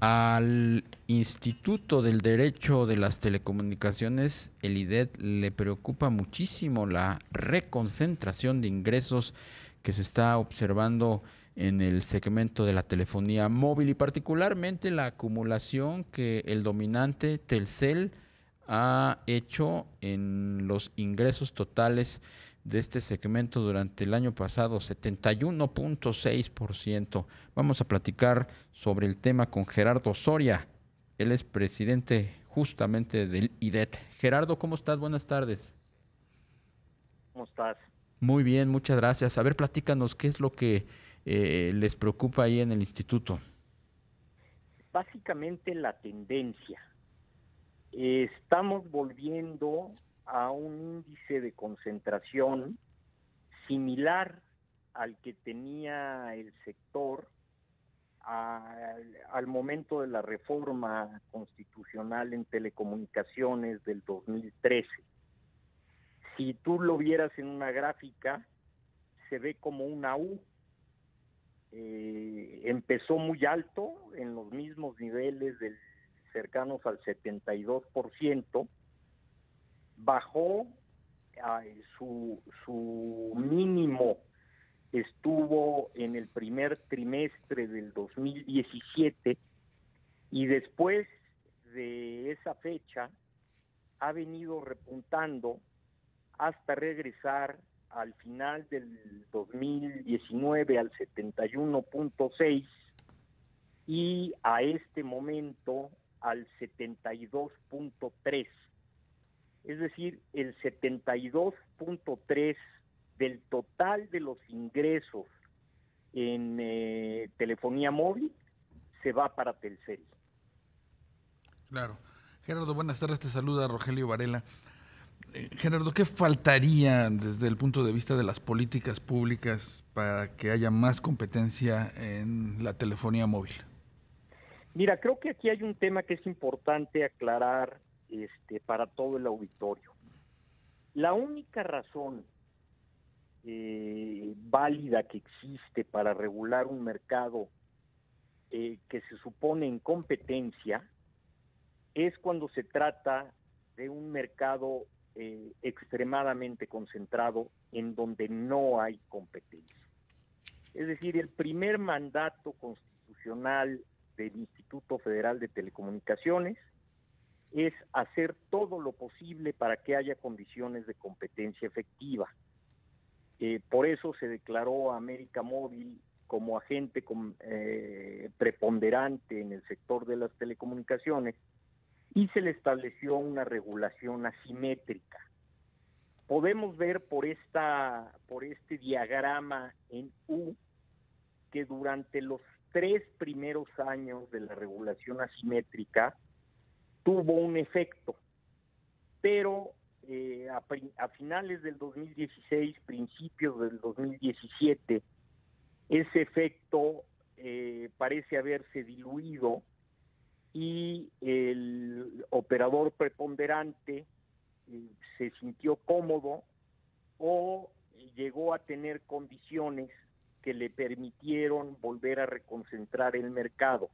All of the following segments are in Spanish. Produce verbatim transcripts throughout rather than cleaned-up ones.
Al Instituto del Derecho de las Telecomunicaciones, el I D E T, le preocupa muchísimo la reconcentración de ingresos que se está observando en el segmento de la telefonía móvil y particularmente la acumulación que el dominante Telcel ha hecho en los ingresos totales de este segmento durante el año pasado, setenta y uno punto seis por ciento. Vamos a platicar sobre el tema con Gerardo Soria. Él es presidente justamente del I D E T. Gerardo, ¿cómo estás? Buenas tardes. ¿Cómo estás? Muy bien, muchas gracias. A ver, platícanos qué es lo que eh, les preocupa ahí en el instituto. Básicamente la tendencia. Eh, estamos volviendo a un índice de concentración similar al que tenía el sector al, al momento de la reforma constitucional en telecomunicaciones del dos mil trece. Si tú lo vieras en una gráfica, se ve como una U. Eh, empezó muy alto, en los mismos niveles del, cercanos al setenta y dos por ciento, bajó a su, su mínimo estuvo en el primer trimestre del dos mil diecisiete y después de esa fecha ha venido repuntando hasta regresar al final del dos mil diecinueve al setenta y uno punto seis y a este momento al setenta y dos punto tres. Es decir, el setenta y dos punto tres del total de los ingresos en eh, telefonía móvil se va para Telcel. Claro. Gerardo, buenas tardes, te saluda Rogelio Varela. Eh, Gerardo, ¿qué faltaría desde el punto de vista de las políticas públicas para que haya más competencia en la telefonía móvil? Mira, creo que aquí hay un tema que es importante aclarar este, para todo el auditorio. La única razón eh, válida que existe para regular un mercado eh, que se supone en competencia es cuando se trata de un mercado eh, extremadamente concentrado en donde no hay competencia. Es decir, el primer mandato constitucional del Instituto Federal de Telecomunicaciones es hacer todo lo posible para que haya condiciones de competencia efectiva. Eh, por eso se declaró a América Móvil como agente com, eh, preponderante en el sector de las telecomunicaciones y se le estableció una regulación asimétrica. Podemos ver por esta, por este diagrama en U que durante los tres primeros años de la regulación asimétrica tuvo un efecto, pero eh, a, a finales del dos mil dieciséis, principios del dos mil diecisiete, ese efecto eh, parece haberse diluido y el operador preponderante eh, se sintió cómodo o llegó a tener condiciones que le permitieron volver a reconcentrar el mercado.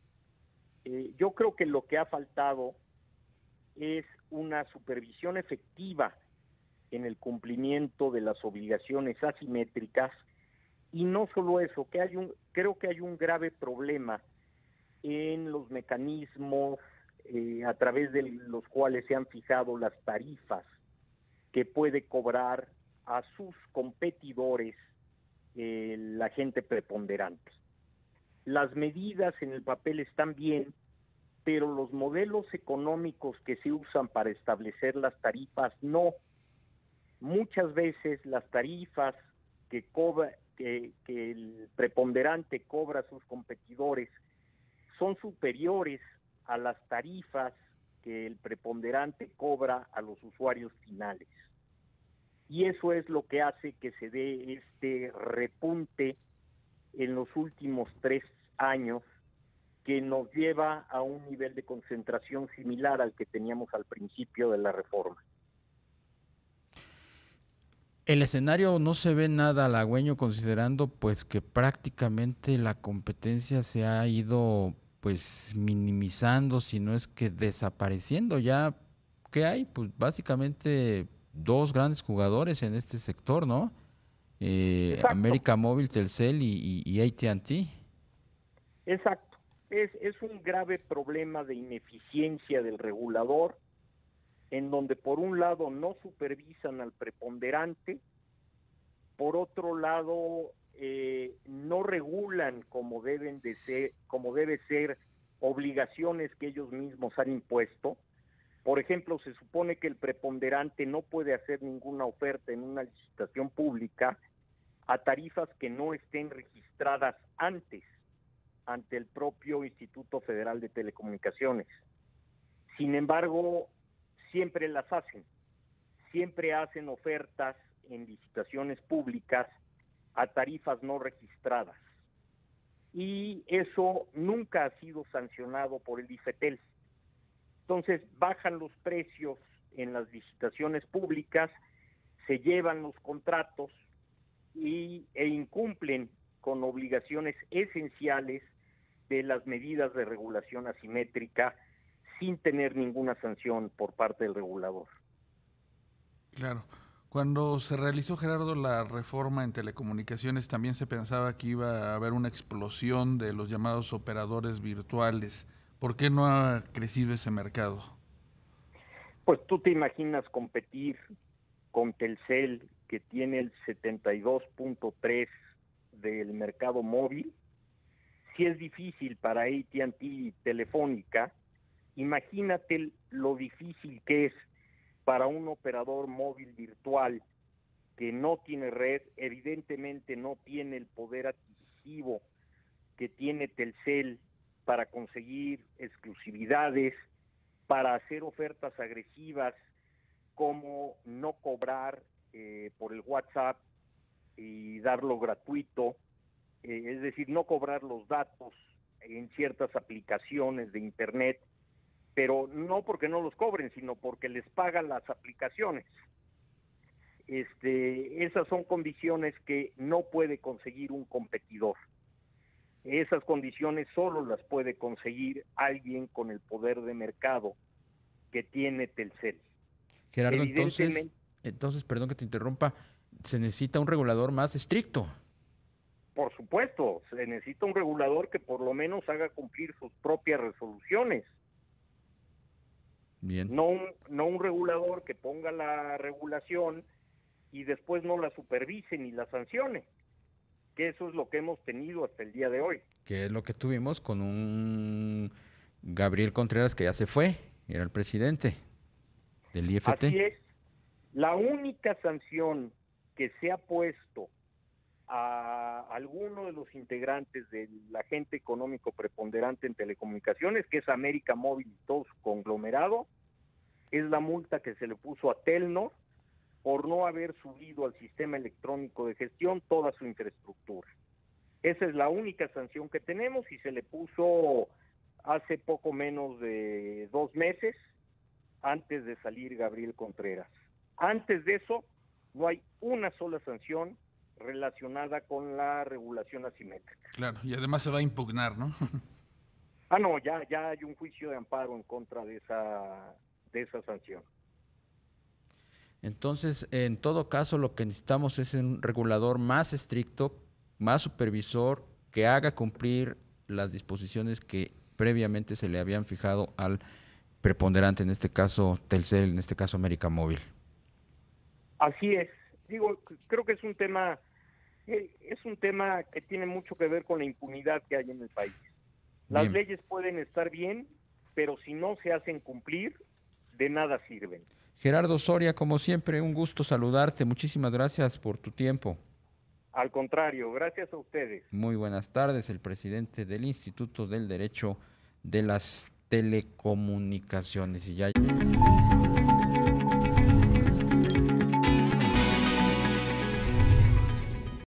Eh, yo creo que lo que ha faltado es una supervisión efectiva en el cumplimiento de las obligaciones asimétricas y no solo eso, que hay un, creo que hay un grave problema en los mecanismos eh, a través de los cuales se han fijado las tarifas que puede cobrar a sus competidores eh, la gente preponderante. Las medidas en el papel están bien, pero los modelos económicos que se usan para establecer las tarifas no. Muchas veces las tarifas que, cobra, que, que el preponderante cobra a sus competidores son superiores a las tarifas que el preponderante cobra a los usuarios finales. Y eso es lo que hace que se dé este repunte en los últimos tres años que nos lleva a un nivel de concentración similar al que teníamos al principio de la reforma. El escenario no se ve nada halagüeño considerando pues que prácticamente la competencia se ha ido pues minimizando, si no es que desapareciendo ya. ¿Qué hay? Pues básicamente dos grandes jugadores en este sector, ¿no? Eh, América Móvil, Telcel y, y, y A T and T. Exacto. Es, es un grave problema de ineficiencia del regulador, en donde por un lado no supervisan al preponderante, por otro lado eh, no regulan como deben de ser, como debe ser obligaciones que ellos mismos han impuesto. Por ejemplo, se supone que el preponderante no puede hacer ninguna oferta en una licitación pública a tarifas que no estén registradas antes ante el propio Instituto Federal de Telecomunicaciones. Sin embargo, siempre las hacen, siempre hacen ofertas en licitaciones públicas a tarifas no registradas. Y eso nunca ha sido sancionado por el IFETEL. Entonces, bajan los precios en las licitaciones públicas, se llevan los contratos y, e incumplen con obligaciones esenciales de las medidas de regulación asimétrica sin tener ninguna sanción por parte del regulador. Claro. Cuando se realizó, Gerardo, la reforma en telecomunicaciones, también se pensaba que iba a haber una explosión de los llamados operadores virtuales. ¿Por qué no ha crecido ese mercado? Pues tú te imaginas competir con Telcel, que tiene el setenta y dos punto tres del mercado móvil. Si es difícil para A T and T y Telefónica, imagínate lo difícil que es para un operador móvil virtual que no tiene red, evidentemente no tiene el poder adquisitivo que tiene Telcel para conseguir exclusividades, para hacer ofertas agresivas como no cobrar eh, por el WhatsApp y darlo gratuito, eh, es decir, no cobrar los datos en ciertas aplicaciones de Internet, pero no porque no los cobren, sino porque les pagan las aplicaciones. Este, esas son condiciones que no puede conseguir un competidor. Esas condiciones solo las puede conseguir alguien con el poder de mercado que tiene Telcel. Gerardo, entonces, entonces, perdón que te interrumpa, se necesita un regulador más estricto. Por supuesto, se necesita un regulador que por lo menos haga cumplir sus propias resoluciones. Bien. No un, no un regulador que ponga la regulación y después no la supervise ni la sancione, que eso es lo que hemos tenido hasta el día de hoy. Que es lo que tuvimos con un Gabriel Contreras que ya se fue, era el presidente del I F T. Así es. La única sanción que se ha puesto a alguno de los integrantes del agente económico preponderante en telecomunicaciones, que es América Móvil y todo su conglomerado, es la multa que se le puso a Telnor por no haber subido al sistema electrónico de gestión toda su infraestructura. Esa es la única sanción que tenemos y se le puso hace poco menos de dos meses antes de salir Gabriel Contreras. Antes de eso, no hay una sola sanción relacionada con la regulación asimétrica. Claro, y además se va a impugnar, ¿no? Ah, no, ya, ya hay un juicio de amparo en contra de esa, de esa sanción. Entonces, en todo caso, lo que necesitamos es un regulador más estricto, más supervisor, que haga cumplir las disposiciones que previamente se le habían fijado al preponderante, en este caso Telcel, en este caso América Móvil. Así es. Digo, creo que es un tema, es un tema que tiene mucho que ver con la impunidad que hay en el país. Las Bien. leyes pueden estar bien, pero si no se hacen cumplir, de nada sirven. Gerardo Soria, como siempre, un gusto saludarte. Muchísimas gracias por tu tiempo. Al contrario, gracias a ustedes. Muy buenas tardes, el presidente del Instituto del Derecho de las Telecomunicaciones. Y ya...